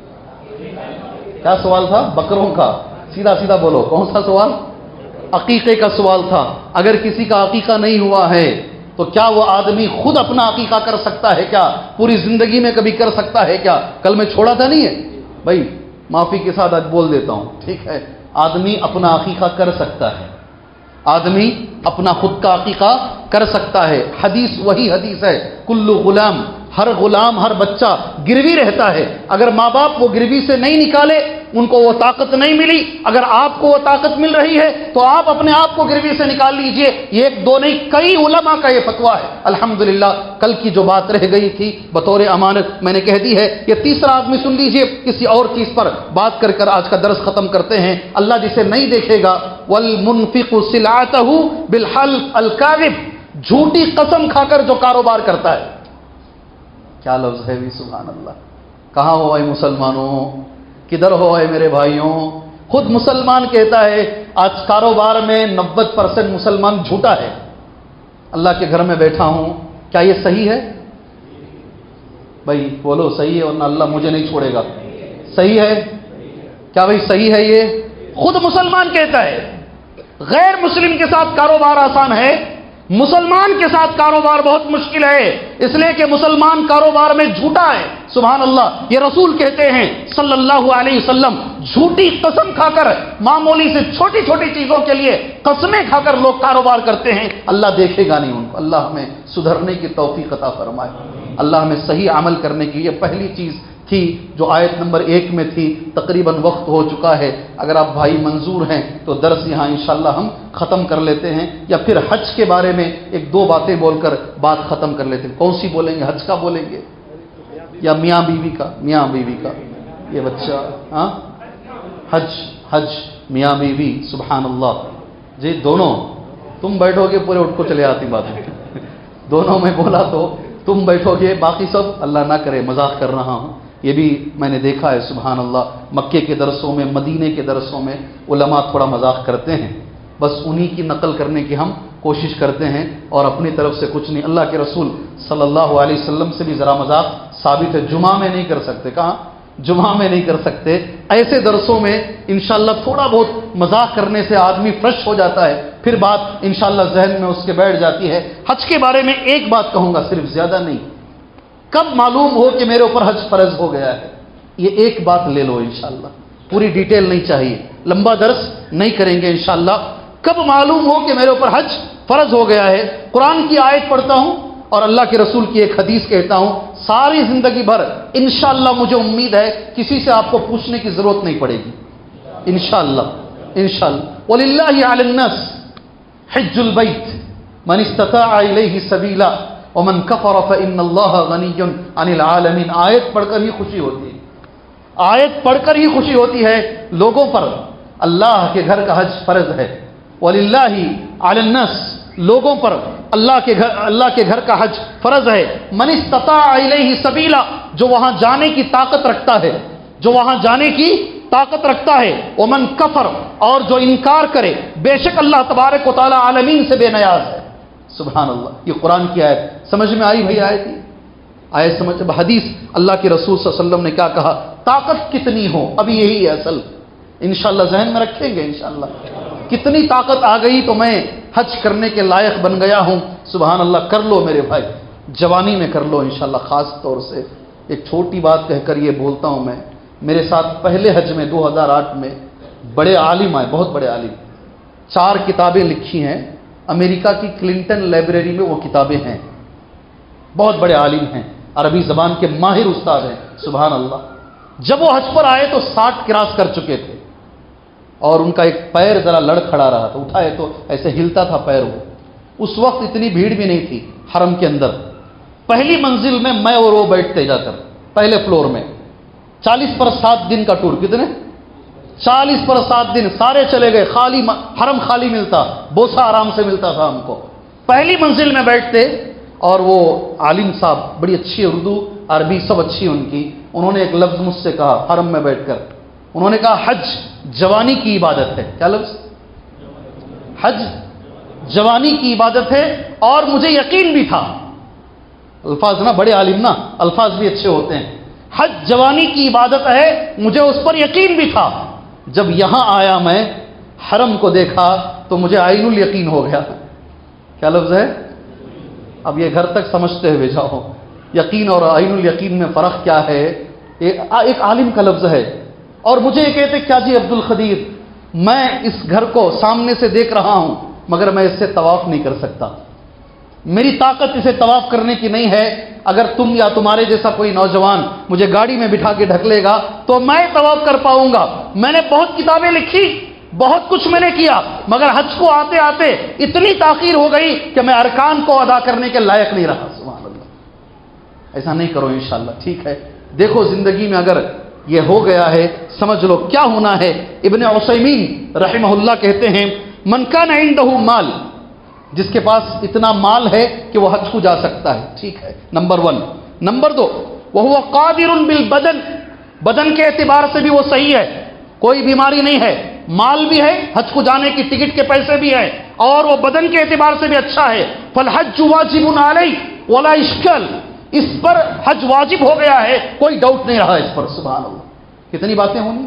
کیا سوال تھا؟ بکروں کا، سیدھا سیدھا بولو، کون سا سوال؟ عقیقے کا سوال تھا۔ اگر کسی کا عقیقہ نہیں ہوا ہے تو کیا وہ آدمی خود اپنا عقیقہ کر سکتا ہے؟ کیا پوری زندگی میں کبھی کر سکتا ہے کیا؟ کل میں چھوڑا تھا نہیں ہے بھائی، معافی کے ساتھ آج بول دیتا ہوں، ٹھیک ہے؟ آدمی اپنا عقیقہ کر سکتا ہے، آدمی اپنا خود کا عقیقہ کر سکتا ہے۔ حدیث وہی حدیث ہے، کل غلام، ہر غلام، ہر بچہ گروی رہتا ہے، اگر ماں باپ وہ گروی سے نہیں نکالے، ان کو وہ طاقت نہیں ملی، اگر آپ کو وہ طاقت مل رہی ہے تو آپ اپنے آپ کو گروی سے نکال لیجئے۔ یہ ایک دو نہیں، کئی علماء کا یہ فتویٰ ہے۔ الحمدللہ کل کی جو بات رہ گئی تھی بطور امانت میں نے کہہ دی ہے۔ یہ تیسرا آدمی سن لیجئے، کسی اور چیز پر بات کر کر آج کا درس ختم کرتے ہیں۔ اللہ جسے نہیں دیکھے گا، والمنفق سلعته بالحلف الكاذب، جھوٹی قسم کھا کر جو کاروبار کرتا ہے۔ کیا لفظ ہے بھی، سبحان اللہ۔ کہاں ہو اے مسلمانوں، کدھر ہو اے میرے بھائیوں؟ خود مسلمان کہتا ہے آج کاروبار میں 90% مسلمان جھوٹا ہے۔ اللہ کے گھر میں بیٹھا ہوں، کیا یہ صحیح ہے بھائی؟ بولو صحیح ہے، ورنہ اللہ مجھے نہیں چھوڑے گا۔ صحیح ہے کیا بھائی؟ صحیح ہے، یہ خود مسلمان کہتا ہے۔ غیر مسلم کے ساتھ کاروبار آسان ہے، مسلمان کے ساتھ کاروبار بہت مشکل ہے، اس لیے کہ مسلمان کاروبار میں جھوٹا ہے۔ سبحان اللہ، یہ رسول کہتے ہیں صلی اللہ علیہ وسلم، جھوٹی قسم کھا کر، معمولی سے چھوٹی چھوٹی چیزوں کے لیے قسمیں کھا کر لوگ کاروبار کرتے ہیں، اللہ دیکھے گا نہیں ان کو۔ اللہ ہمیں سدھرنے کی توفیق عطا فرمائے، اللہ ہمیں صحیح عمل کرنے کی۔ یہ پہلی چیز تھی جو آیت نمبر 1 میں تھی۔ تقریباً وقت ہو چکا ہے، اگر آپ بھائی منظور ہیں تو درس یہاں انشاءاللہ ہم ختم کر لیتے ہیں، یا پھر حج کے بارے میں ایک دو باتیں بول کر بات ختم کر لیتے ہیں۔ کون سی بولیں گے؟ حج کا بولیں گے یا میاں بیوی کا؟ میاں بیوی کا، یہ بچہ، ہاں حج میاں بیوی، سبحان اللہ جی، دونوں۔ تم بیٹھو گے پورے اٹھ کو چلے آتی باتیں، دونوں میں بولا تو تم بیٹھو گے، باقی سب اللہ نہ کرے، مذاق کر رہا ہوں۔ یہ بھی میں نے دیکھا ہے، سبحان اللہ، مکے کے درسوں میں، مدینے کے درسوں میں علماء تھوڑا مذاق کرتے ہیں، بس انہی کی نقل کرنے کی ہم کوشش کرتے ہیں اور اپنی طرف سے کچھ نہیں۔ اللہ کے رسول صلی اللہ علیہ وسلم سے بھی ذرا مذاق ثابت ہے، جمعہ میں نہیں کر سکتے۔ کہاں؟ جمعہ میں نہیں کر سکتے۔ ایسے درسوں میں انشاءاللہ تھوڑا بہت مذاق کرنے سے آدمی فریش ہو جاتا ہے، پھر بات انشاءاللہ ذہن میں اس کے بیٹھ جاتی ہے۔ حج کے بارے میں ایک بات کہوں گا، صرف، زیادہ نہیں۔ کب معلوم ہو کہ میرے اوپر حج فرض ہو گیا ہے؟ یہ ایک بات لے لو انشاءاللہ، پوری ڈیٹیل نہیں چاہیے، لمبا درس نہیں کریں گے انشاءاللہ۔ کب معلوم ہو کہ میرے اوپر حج فرض ہو گیا ہے؟ قرآن کی آیت پڑھتا ہوں اور اللہ کے رسول کی ایک حدیث کہتا ہوں، ساری زندگی بھر انشاءاللہ مجھے امید ہے کسی سے آپ کو پوچھنے کی ضرورت نہیں پڑے گی، انشاءاللہ انشاءاللہ۔ وَلِلَّهِ عَلَى النَّاسِ حِجُّ الْبَيْتِ مَنِ اسْتَطَاعَ إِلَيْهِ سَبِيلًا وَمَنْ كَفَرَ فَإِنَّ اللَّهَ غَنِيٌّ عَنِ الْعَالَمِينَ۔ آیت پڑھ کر ہی خوشی ہوتی ہے، آیت پڑھ کر ہی خوشی ہوتی ہے۔ لوگوں پر اللہ کے گھر کا حج فرض ہے۔ وَلِلَّهِ عَلَى النَّاسِ، لوگوں پر اللہ کے گھر کا حج فرض ہے۔ من استطاع الیہ سبیلا، جو وہاں جانے کی طاقت رکھتا ہے، جو وہاں جانے کی طاقت رکھتا ہے۔ ومن کفر، اور جو انکار کرے، بے شک اللہ تبارک و تعالی عالمین سے بے نیاز ہے۔ سبحان اللہ، یہ قرآن کی آیت سمجھ میں آئی بھائی؟ آیت سمجھ؟ حدیث اللہ کے رسول صلی اللہ علیہ وسلم نے کیا کہا؟ طاقت کتنی ہو، ابھی یہی ہے اصل، انشاءاللہ ذہن میں رکھیں گے انشاءاللہ۔ کتنی طاقت آ گئی تو میں حج کرنے کے لائق بن گیا ہوں، سبحان اللہ۔ کر لو میرے بھائی، جوانی میں کر لو انشاءاللہ۔ خاص طور سے ایک چھوٹی بات کہہ کر یہ بولتا ہوں، میں میرے ساتھ پہلے حج میں 2008 میں بڑے عالم آئے، بہت بڑے عالم، 4 کتابیں لکھی ہیں، امریکہ کی کلنٹن لائبریری میں وہ کتابیں ہیں، بہت بڑے عالم ہیں، عربی زبان کے ماہر استاد ہیں، سبحان اللہ۔ جب وہ حج پر آئے تو 60 کراس کر چکے تھے، اور ان کا ایک پیر ذرا لڑ کھڑا رہا تھا، اٹھائے تو ایسے ہلتا تھا پیر وہ۔ اس وقت اتنی بھیڑ بھی نہیں تھی حرم کے اندر۔ پہلی منزل میں میں اور وہ بیٹھتے جا کر، پہلے فلور میں۔ 40 پر 7 دن کا ٹور، کتنے؟ 40 پر 7 دن، سارے چلے گئے، خالی حرم خالی ملتا، بوسہ آرام سے ملتا تھا ہم کو۔ پہلی منزل میں بیٹھتے، اور وہ عالم صاحب، بڑی اچھی اردو عربی سب اچھی ان کی، انہوں نے ایک لفظ مجھ سے کہا حرم میں بیٹھ کر، انہوں نے کہا حج جوانی کی عبادت ہے. کیا لفظ؟ حج جوانی کی عبادت ہے اور مجھے یقین بھی تھا. الفاظ نا بڑے عالم نا، الفاظ بھی اچھے ہوتے ہیں. حج جوانی کی عبادت ہے، مجھے اس پر یقین بھی تھا. جب یہاں آیا میں حرم کو دیکھا تو مجھے عین الیقین ہو گیا. کیا لفظ ہے؟ اب یہ گھر تک سمجھتے ہوئے جاؤ، یقین اور عین الیقین میں فرق کیا ہے. ایک عالم کا لفظ ہے. اور مجھے یہ کہتے کیا جی عبد القدیر، میں اس گھر کو سامنے سے دیکھ رہا ہوں مگر میں اس سے طواف نہیں کر سکتا، میری طاقت اسے طواف کرنے کی نہیں ہے. اگر تم یا تمہارے جیسا کوئی نوجوان مجھے گاڑی میں بٹھا کے ڈھک لے گا تو میں طواف کر پاؤں گا. میں نے بہت کتابیں لکھی، بہت کچھ میں نے کیا، مگر حج کو آتے آتے اتنی تاخیر ہو گئی کہ میں ارکان کو ادا کرنے کے لائق نہیں رہا. سبحان اللہ. ایسا نہیں کرو انشاءاللہ. ٹھیک ہے، دیکھو زندگی میں اگر یہ ہو گیا ہے سمجھ لو کیا ہونا ہے. ابن عثیمین رحمہ اللہ کہتے ہیں من کان عنده مال، جس کے پاس اتنا مال ہے کہ وہ حج کو جا سکتا ہے. ٹھیک ہے، نمبر 1. نمبر 2 وهو قادر بالبدن، بدن کے اعتبار سے بھی وہ صحیح ہے، کوئی بیماری نہیں ہے، مال بھی ہے، حج کو جانے کی ٹکٹ کے پیسے بھی ہیں، اور وہ بدن کے اعتبار سے بھی اچھا ہے. فالحج واجب علیہ ولا اشکال، اس پر حج واجب ہو گیا ہے، کوئی ڈاؤٹ نہیں رہا اس پر. سبحان اللہ. کتنی باتیں ہونی؟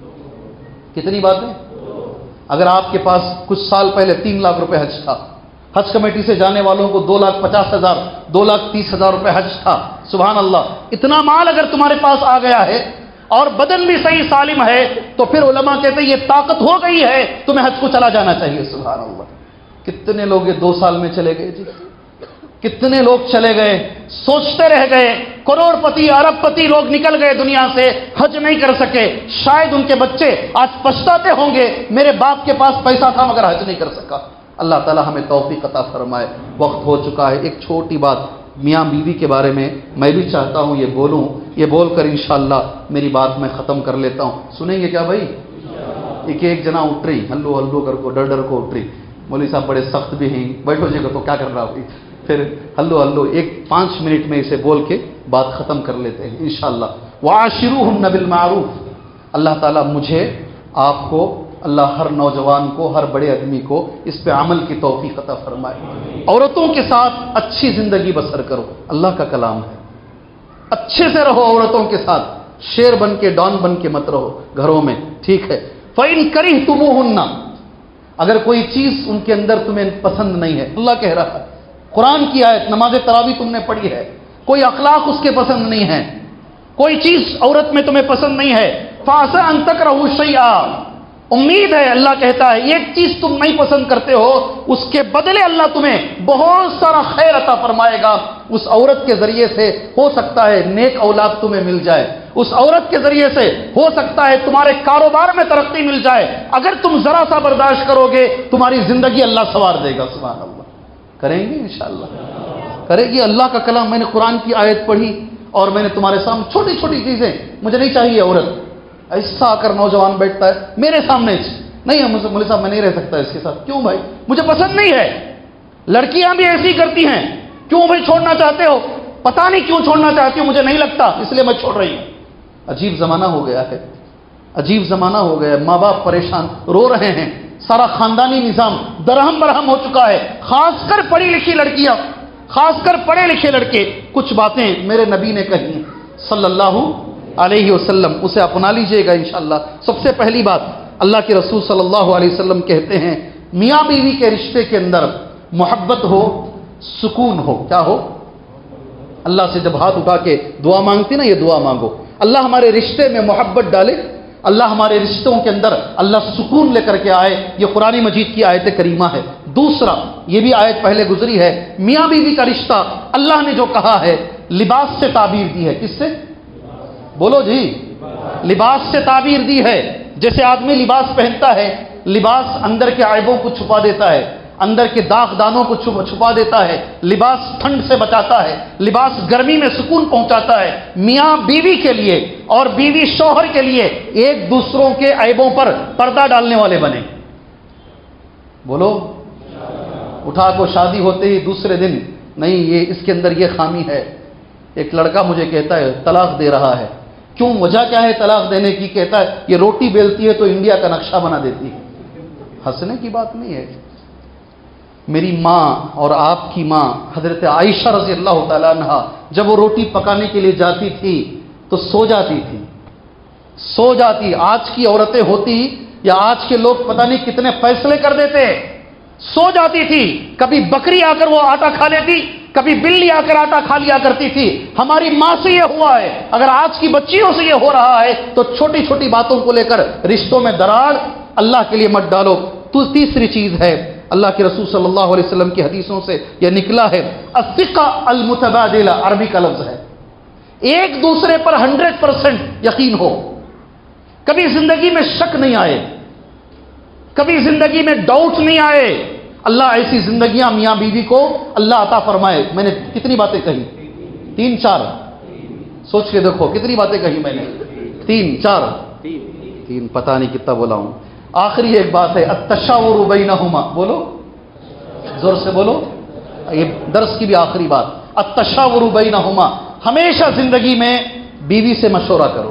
کتنی باتیں؟ اگر آپ کے پاس کچھ سال پہلے 3 لاکھ روپے حج تھا، حج کمیٹی سے جانے والوں کو 2,50,000 2,30,000 روپے حج تھا. سبحان اللہ. اتنا مال اگر تمہارے پاس آ گیا ہے اور بدن بھی صحیح سالم ہے تو پھر علماء کہتے ہیں یہ طاقت ہو گئی ہے، تمہیں حج کو چلا جانا چاہیے. سبحان اللہ. کتنے لوگ یہ 2 سال میں چلے گئے جی، کتنے لوگ چلے گئے، سوچتے رہ گئے. کروڑ پتی ارب پتی لوگ نکل گئے دنیا سے، حج نہیں کر سکے. شاید ان کے بچے آج پچھتاتے ہوں گے میرے باپ کے پاس پیسہ تھا مگر حج نہیں کر سکا. اللہ تعالی ہمیں توفیق عطا فرمائے. وقت ہو چکا ہے. ایک چھوٹی بات میاں بیوی کے بارے میں میں بھی چاہتا ہوں یہ بولوں، یہ بول کر انشاءاللہ میری بات میں ختم کر لیتا ہوں. سنیں گے کیا بھائی؟ ایک جنا اٹھ رہی ہلو ہلو کر کو ڈر کو اٹھ رہی. مولوی صاحب بڑے سخت بھی ہیں، بیٹھو جی تو کیا کر رہا ہوئی. پھر ہلو ہلو 5 منٹ میں اسے بول کے بات ختم کر لیتے ہیں انشاءاللہ. وعاشروہن بالمعروف. اللہ تعالیٰ مجھے آپ کو، اللہ ہر نوجوان کو، ہر بڑے آدمی کو اس پہ عمل کی توفیق عطا فرمائے. عورتوں کے ساتھ اچھی زندگی بسر کرو، اللہ کا کلام ہے. اچھے سے رہو عورتوں کے ساتھ، شیر بن کے ڈان بن کے مت رہو گھروں میں. ٹھیک ہے. فَإِن كَرِهْتُمُوهُنَّ، اگر کوئی چیز ان کے اندر تمہیں پسند نہیں ہے، اللہ کہہ رہا ہے، قرآن کی آیت، نماز تراویح تم نے پڑھی ہے، کوئی اخلاق اس کے پسند نہیں ہے، کوئی چیز عورت میں تمہیں پسند نہیں ہے، فَعَسَىٰ أَن تَكْرَهُوا شَيْئًا، امید ہے اللہ کہتا ہے ایک چیز تم نہیں پسند کرتے ہو، اس کے بدلے اللہ تمہیں بہت سارا خیر عطا فرمائے گا. اس عورت کے ذریعے سے ہو سکتا ہے نیک اولاد تمہیں مل جائے، اس عورت کے ذریعے سے ہو سکتا ہے تمہارے کاروبار میں ترقی مل جائے. اگر تم ذرا سا برداشت کرو گے تمہاری زندگی اللہ سنوار دے گا. سبحان اللہ. کریں گے انشاءاللہ؟ کرے گی. اللہ کا کلام، میں نے قرآن کی آیت پڑھی اور میں نے تمہارے سامنے چھوٹی چھوٹی چیزیں، مجھے نہیں چاہیے عورت ایسا آ کر نوجوان بیٹھتا ہے میرے سامنے، نہیں مولوی صاحب میں نہیں رہ سکتا اس کے ساتھ. کیوں بھائی؟ مجھے پسند نہیں ہے. لڑکیاں بھی ایسی کرتی ہیں. کیوں بھائی چھوڑنا چاہتے ہو؟ پتہ نہیں کیوں چھوڑنا چاہتی ہو، مجھے نہیں لگتا اس لیے میں چھوڑ رہی ہوں. عجیب زمانہ ہو گیا ہے، عجیب زمانہ ہو گیا ہے. ماں باپ پریشان رو رہے ہیں، سارا خاندانی نظام درہم برہم ہو چکا ہے. خاص کر پڑھی لکھی لڑکیاں، خاص کر پڑھے لکھے لڑکے. کچھ باتیں میرے نبی نے کہی صلی اللہ علیہ وسلم، اسے اپنا لیجئے گا انشاءاللہ. سب سے پہلی بات، اللہ کے رسول صلی اللہ علیہ وسلم کہتے ہیں میاں بیوی کے رشتے کے اندر محبت ہو، سکون ہو. کیا ہو؟ اللہ سے جب ہاتھ اٹھا کے دعا مانگتی نا، یہ دعا مانگو اللہ ہمارے رشتے میں محبت ڈالے، اللہ ہمارے رشتوں کے اندر اللہ سکون لے کر کے آئے. یہ قرآن مجید کی آیت کریمہ ہے. دوسرا، یہ بھی آیت پہلے گزری ہے، میاں بیوی کا رشتہ اللہ نے جو کہا ہے لباس سے تعبیر دی ہے. کس سے؟ بولو جی. لباس سے تعبیر دی ہے. جیسے آدمی لباس پہنتا ہے، لباس اندر کے عیبوں کو چھپا دیتا ہے، اندر کے داغ دانوں کو چھپا دیتا ہے، لباس ٹھنڈ سے بچاتا ہے، لباس گرمی میں سکون پہنچاتا ہے. میاں بیوی کے لیے اور بیوی شوہر کے لیے ایک دوسروں کے عیبوں پر پردہ ڈالنے والے بنے. بولو. اٹھا کو شادی ہوتے ہی دوسرے دن نہیں یہ اس کے اندر یہ خامی ہے. ایک لڑکا مجھے کہتا ہے طلاق دے رہا ہے، کیوں، وجہ کیا ہے طلاق دینے کی؟ کہتا ہے یہ روٹی بیلتی ہے تو انڈیا کا نقشہ بنا دیتی ہے۔ ہنسنے کی بات نہیں ہے۔ میری ماں اور آپ کی ماں حضرت عائشہ رضی اللہ تعالیٰ عنہا جب وہ روٹی پکانے کے لیے جاتی تھی تو سو جاتی تھی، سو جاتی۔ آج کی عورتیں ہوتی یا آج کے لوگ پتہ نہیں کتنے فیصلے کر دیتے، سو جاتی تھی۔ کبھی بکری آ کر وہ آٹا کھا لیتی، کبھی بلی آ کر آٹا کھا لیا کرتی تھی۔ ہماری ماں سے یہ ہوا ہے، اگر آج کی بچیوں سے یہ ہو رہا ہے تو چھوٹی چھوٹی باتوں کو لے کر رشتوں میں دراڑ اللہ کے لیے مت ڈالو۔ تو تیسری چیز ہے، اللہ کے رسول صلی اللہ علیہ وسلم کی حدیثوں سے یہ نکلا ہے، الثقہ المتبادلہ، عربی کا لفظ ہے، ایک دوسرے پر 100% یقین ہو، کبھی زندگی میں شک نہیں آئے، کبھی زندگی میں ڈاؤٹ نہیں آئے۔ اللہ ایسی زندگیاں میاں بیوی کو اللہ عطا فرمائے۔ میں نے کتنی باتیں کہی؟ 3 4، سوچ کے دیکھو کتنی باتیں کہی میں نے، 3 4 3، پتہ نہیں کتنا بولا ہوں۔ آخری ایک بات ہے، التشاور بینہما، بولو زور سے بولو، یہ درس کی بھی آخری بات، التشاور بینہما، ہمیشہ زندگی میں بیوی سے مشورہ کرو۔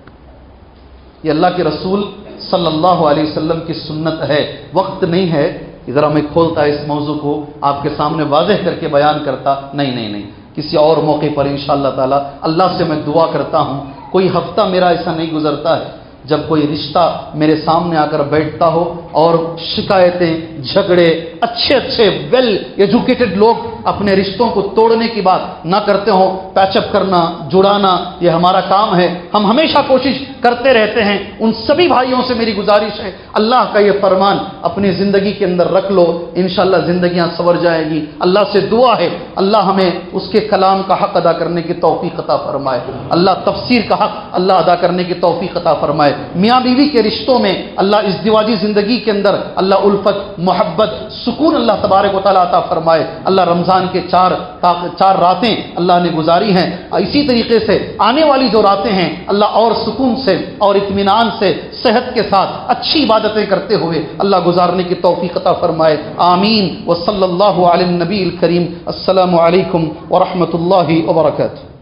یہ اللہ کے رسول صلی اللہ علیہ وسلم کی سنت ہے۔ وقت نہیں ہے ذرا میں کھولتا اس موضوع کو آپ کے سامنے واضح کر کے بیان کرتا، نہیں، کسی اور موقع پر انشاءاللہ تعالی اللہ سے میں دعا کرتا ہوں۔ کوئی ہفتہ میرا ایسا نہیں گزرتا ہے جب کوئی رشتہ میرے سامنے آ کر بیٹھتا ہو اور شکایتیں، جھگڑے، اچھے ویل ایجوکیٹڈ لوگ اپنے رشتوں کو توڑنے کی بات نہ کرتے ہوں۔ پیچ اپ کرنا، جڑانا، یہ ہمارا کام ہے، ہم ہمیشہ کوشش کرتے رہتے ہیں۔ ان سبھی بھائیوں سے میری گزارش ہے، اللہ کا یہ فرمان اپنی زندگی کے اندر رکھ لو، انشاءاللہ زندگیاں سنور جائے گی۔ اللہ سے دعا ہے اللہ ہمیں اس کے کلام کا حق ادا کرنے کی توفیق عطا فرمائے، اللہ تفسیر کا حق اللہ ادا کرنے کی توفیق عطا فرمائے۔ میاں بیوی کے رشتوں میں اللہ ازدواجی زندگی کے اندر اللہ الفت، محبت، سکون اللہ تبارک و تعالیٰ عطا فرمائے۔ اللہ رمضان کے 4 راتیں اللہ نے گزاری ہیں، اسی طریقے سے آنے والی جو راتیں ہیں اللہ اور سکون سے اور اطمینان سے صحت کے ساتھ اچھی عبادتیں کرتے ہوئے اللہ گزارنے کی توفیق عطا فرمائے، آمین۔ وصلی اللہ علی النبی الکریم۔ السلام علیکم ورحمۃ اللہ وبرکاتہ۔